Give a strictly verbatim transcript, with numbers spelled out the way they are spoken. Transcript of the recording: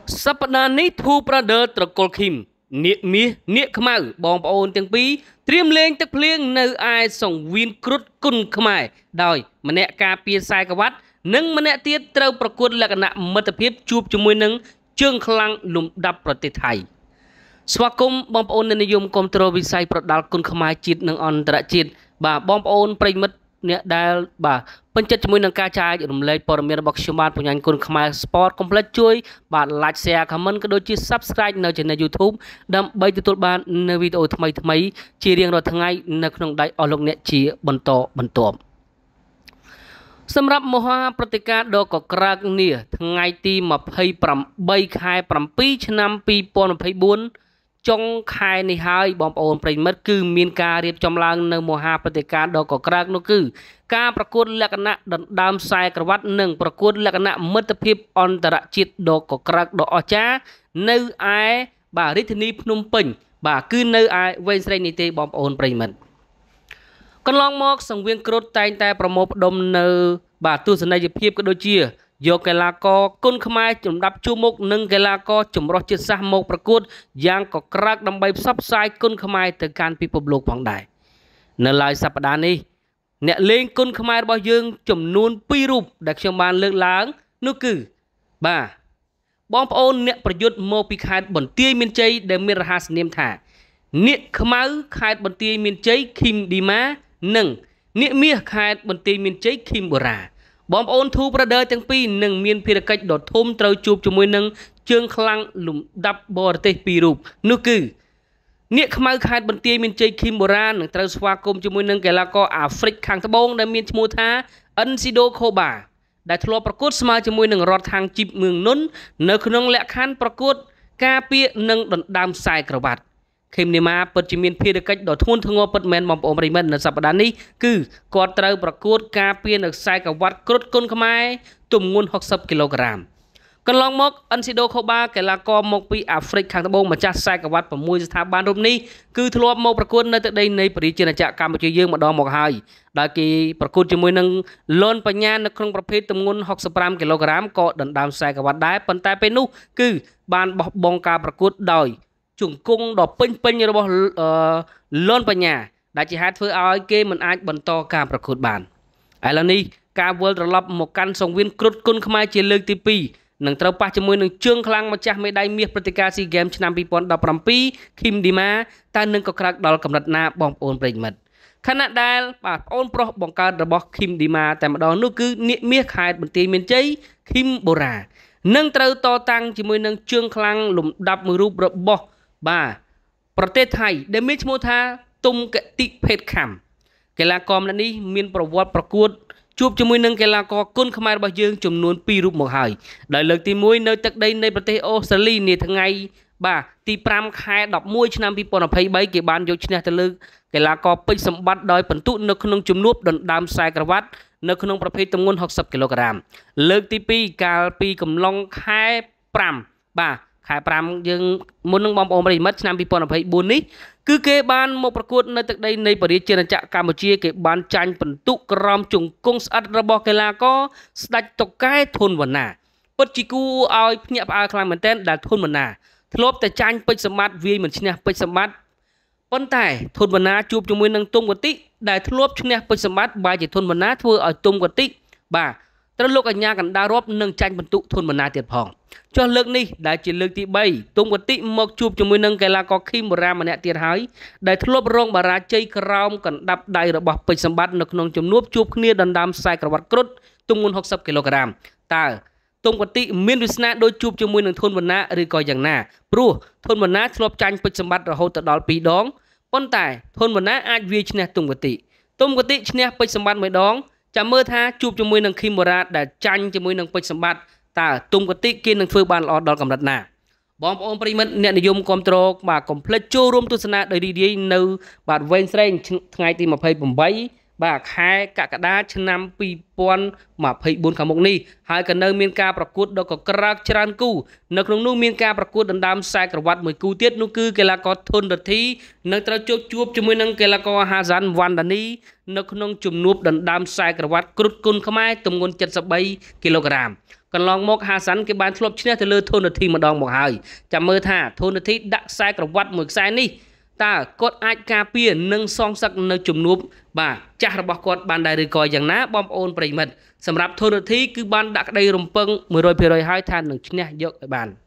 សប្តាហ៍នេះធូប្រដឺត្រកុលឃីមនាគមាសនាគខ្មៅបងប្អូនទាំងពីរត្រៀមលេងទឹកភ្លៀងនៅឯសង្វៀនគ្រុឌគុណខ្មែរដោយម្នាក់ការពារខ្សែក្រវ៉ាត់និងម្នាក់ទៀតត្រូវប្រកួតលក្ខណៈមិត្តភាពជួបជាមួយនឹងជើងខ្លាំងលំដាប់ប្រទេសថៃស្វាគមន៍បងប្អូនអ្នកនិយមគ្រប់គ្រងវិស័យប្រដាល់គុណខ្មែរជាតិនិងអន្តរជាតិបាទបងប្អូនប្រិមិត្តអ្នកដែលបាទពេញចិត្តជាមួយនឹងការចែករំលែកព័ត៌មានរបស់ខ្ញុំបាទបញ្ញាគុណខ្មែរ Sport Complex ជួយបាទ like share comment ក៏ដូចជា Subscribe នៅ Channel YouTube ដើម្បីទទួលបាននៅវីដេអូថ្មីថ្មីជារៀងរាល់ថ្ងៃនៅក្នុងដៃអស់លោកអ្នកជាបន្តបន្ទាប់សម្រាប់មហាព្រឹត្តិការណ៍ដ៏កក្រើកនេះថ្ងៃទីម្ភៃប្រាំបីខែប្រាំពីរឆ្នាំពីរពាន់ម្ភៃបួនចុងខែនេះហើយបងប្អូនប្រិមិត្តគឺមានការរៀបចំឡើងនៅមហាព្រឹត្តិការណ៍ដ៏កក្រើកនោះគឺការប្រកួតលក្ខណៈដណ្ដើមខ្សែក្រវ៉ាត់និងប្រកួតលក្ខណៈមិត្តភាពអន្តរជាតិដ៏កក្រើកដ៏អស្ចារ្យនៅឯបាទរាជធានីភ្នំពេញបាទគឺនៅឯវែងស្រីនេះទេបងប្អូនប្រិមិត្តកន្លងមកសង្វៀនគ្រុឌតែងតែប្រមូលផ្ដុំនៅបាទទស្សនីយភាពក៏ដូចជាយកកីឡាករគុណខ្មែរចំដាប់ជួរមុខនិងកីឡាករចម្រុះជាតិសាសន៍មកប្រកួតយ៉ាងកក្រើកដើម្បីផ្សព្វផ្សាយគុណខ្មែរទៅកាន់ពិភពលោកផងដែរនៅឡើយសប្តាហ៍នេះអ្នកលេងគុណខ្មែររបស់យើងចំនួនពីររូបដែលខ្ញុំបានលើកឡើងនោះគឺបាទបងប្អូនអ្នកប្រយុទ្ធមកពីខេត្តបន្ទាយមានជ័យដែលមានរហស្សនាមថានាគខ្មៅខេត្តបន្ទាយមានជ័យឃីមឌីម៉ានិងនាគមាសខេត្តបន្ទាយមានជ័យឃីមបូរ៉ាបងប្អូនធូប្រដឺទាំងពីរនឹងមានភារកិច្ចដ៏ធំត្រូវជួបជាមួយនឹងជើងខ្លាំងលំដាប់បរទេសពីររូបនោះគឺនាគខ្មៅខេត្តបន្ទាយមានជ័យឃីមបូរ៉ានឹងត្រូវស្វាគមន៍ជាមួយនឹងកីឡាករអាហ្វ្រិកខាងត្បូងដែលមានឈ្មោះថាអិនស៊ីដូខូបាដែលធ្លាប់ប្រកួតស្មើជាមួយនឹងរដ្ឋខាងជីបមឿងនុននៅក្នុងលក្ខខណ្ឌប្រកួតការពារនិងដណ្ដើមខ្សែក្រវ៉ាត់ឃីមនីម៉ាពិតជាមានភារកិច្ចដ៏ធ្ងន់ធ្ងរពិតមែនបងប្អូនប្រិមិត្តនៅសប្តាហ៍នេះគឺគាត់ត្រូវប្រកួតការពារនៅខ្សែក្រវ៉ាត់គ្រុឌគុណខ្មែរទម្ងន់ហុកសិបគីឡូក្រាមកន្លងមកអិនស៊ីដូខូបាកីឡាករមកពីអាហ្វ្រិកខាងត្បូងម្ចាស់ខ្សែក្រវ៉ាត់ប្រាំមួយស្ថាប័នរូបនេះគឺធ្លាប់មកប្រកួតនៅទឹកដីនៃប្រជាជាតិកម្ពុជាយើងម្ដងមកហើយដែលគេប្រកួតជាមួយនឹងលន់បញ្ញានៅក្នុងប្រភេទទម្ងន់ហុកសិបប្រាំគីឡូក្រាមក៏ដណ្ដើមខ្សែក្រវ៉ាត់ដែរប៉ុន្តែពេលនោះគឺបានបោះបង់ការប្រកួតដោយជង្គង់ដ៏ពេញពេញរបស់លន់បញ្ញាដែលជាហេតុធ្វើឲ្យគេមិនអាចបន្តការប្រកួតបានឥឡូវនេះការវិលត្រឡប់មកកាន់សង្វៀនគ្រុឌគុណខ្មែរជាលើកទីពីរនឹងត្រូវប៉ះជាមួយនឹងជើងខ្លាំងម្ចាស់មេដាយមាសព្រឹត្តិការណ៍ SEA Games ឆ្នាំពីរពាន់ដប់ប្រាំពីរឃីមឌីម៉ាតើនឹងក៏ក្រើកដល់កម្រិតណាបងប្អូនប្រិយមិត្តខណៈដែលបាទប្អូនប្រុសបង្កើតរបស់ឃីមឌីម៉ាតែម្ដងនោះគឺនាគមាសខេត្តបន្ទាយមានជ័យឃីមបូរ៉ានឹងត្រូវតតាំងជាមួយនឹងជើងខ្លាំងលំដាប់មួយរូបរបស់បាទប្រទេសថៃដែលមានឈ្មោះថាទុំកតិភេទខំកីឡាករម្នាក់នេះមានប្រវត្តិប្រកួតជួបជាមួយនឹងកីឡាករគុណខ្មែររបស់យើងចំនួនពីររូបមកហើយដោយលើកទីមួយនៅទឹកដីនៃប្រទេសអូស្ត្រាលីនាថ្ងៃបាទទីប្រាំខែដប់មួយឆ្នាំពីរពាន់ម្ភៃបីគេបានយកឈ្នះទៅលើកីឡាករពេជ្រសម្បត្តិដោយពិន្ទុនៅក្នុងជំនួបដណ្ដើមខ្សែក្រវ៉ាត់នៅក្នុងប្រភេទទម្ងន់ហុកសិបគីឡូក្រាមលើកទីពីរកាលពីកំឡុងខែប្រាំបាទខែប្រាំយើងមុននឹងបងប្អូនប្រិយមិត្តឆ្នាំពីរពាន់ម្ភៃបួននេះគឺគេបានមកប្រកួតនៅទឹកដីនៃប្រជាជាតិកម្ពុជាគេបានចាញ់ពិន្ទុក្រោមជង្គង់ស្អិតរបស់កីឡាករស្ដេចតុកែធុនវណ្ណាពិតជាគួរឲ្យភ្ញាក់ផ្អើលខ្លាំងមែនទែនដែលធុនវណ្ណាធ្លាប់តែចាញ់ពេជ្រសម្បត្តិវាយមិនឈ្នះពេជ្រសម្បត្តិប៉ុន្តែធុនវណ្ណាជួបជាមួយនឹងទុំកតិដែលធ្លាប់ឈ្នះពេជ្រសម្បត្តិបែរជាធុនវណ្ណាធ្វើឲ្យទុំកតិបាទត្រូវលោកអញ្ញាកណ្ដាលរាប់និងចាញ់ពិន្ទុធុនវណ្ណាទៀតផងចុះលើកនេះដែលជាលើកទីបីទុំកតិមកជួបជាមួយនឹងកីឡាករឃីមបូរ៉ាម្នាក់ទៀតហើយដែលធ្លាប់រងបារាជ័យក្រោមកណ្ដាប់ដៃរបស់ពេជ្រសម្បត្តិនៅក្នុងជំនួបជួបគ្នាដណ្ដើមខ្សែក្រវ៉ាត់គ្រុឌទម្ងន់ហុកសិបគីឡូក្រាមតើទុំកតិមានវាសនាដូចជួបជាមួយនឹងធុនវណ្ណាឬក៏យ៉ាងណាព្រោះធុនវណ្ណាធ្លាប់ចាញ់ពេជ្រសម្បត្តិរហូតទៅដល់ពីរដងប៉ុន្តែធុនវណ្ណាអាចវាយឈ្នះទុំកតិទុំកតិឈ្នះពេជ្រសម្បត្តិមួយដងចាំមើលថាជួបជាមួយនឹងឃីមបូរ៉ាដែលចាញ់ជាមួយនឹងពេជ្រសម្បត្តិតើទុំកតិគេនឹងធ្វើបានល្អដល់កម្រិតណាបងប្អូនប្រិមិត្តអ្នកនិយមគ្រប់គ្រងបាទកុំភ្លេចចូលរួមទស្សនាដោយរីករាយនៅបាទវែងស្រេងថ្ងៃទីម្ភៃប្រាំបីបាទខែកក្កដាឆ្នាំពីរពាន់ម្ភៃបួនខាងមុខនេះហើយក៏នៅមានការប្រកួតដ៏កក្រើកច្រើនគូនៅក្នុងនោះមានការប្រកួតដណ្ដើមខ្សែក្រវ៉ាត់មួយគូទៀតនោះគឺកីឡាករធុនរទ្ធីនឹងត្រូវជួបជួបជាមួយនឹងកីឡាករហាសាន់វ៉ាន់ដានីនៅក្នុងជំនួបដណ្ដើមខ្សែក្រវ៉ាត់គ្រុឌគុណខ្មែរទម្ងន់칠십삼គីឡូក្រាមកន្លងមកហាសាន់គេបានធ្លាប់ឈ្នះទៅលើធនធីម្ដងមកហើយចាំមើលថាធនធីដាក់ខ្សែក្រវ៉ាត់មួយខ្សែនេះតើគាត់អាចការពារនិងសងសឹកនៅជំនួបបាទចាស់របស់គាត់បានដែរឬក៏យ៉ាងណាបងប្អូនប្រិមិត្តសម្រាប់ធនធីគឺបានដាក់ក្តីរំពឹង មួយរយភាគរយ ហើយថានឹងឈ្នះយកឲ្យបាន